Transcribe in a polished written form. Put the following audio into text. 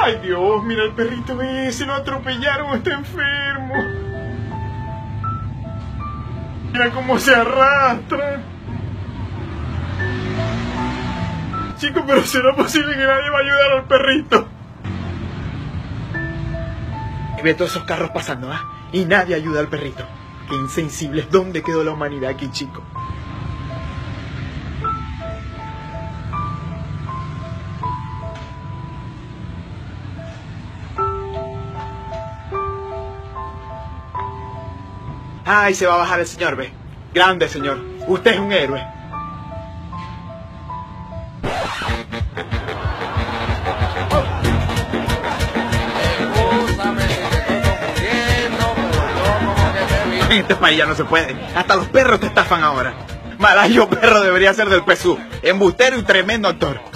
Ay Dios, mira el perrito ese, lo atropellaron, está enfermo. Mira cómo se arrastra. Chicos, pero ¿será posible que nadie va a ayudar al perrito? Y ve todos esos carros pasando, ¿ah? Y nadie ayuda al perrito. Qué insensibles. ¿Dónde quedó la humanidad aquí, chicos? Ay, se va a bajar el señor, ve. Grande, señor. Usted es un héroe. En este país ya no se puede. Hasta los perros te estafan ahora. Malayo perro debería ser del PSU. Embustero y tremendo actor.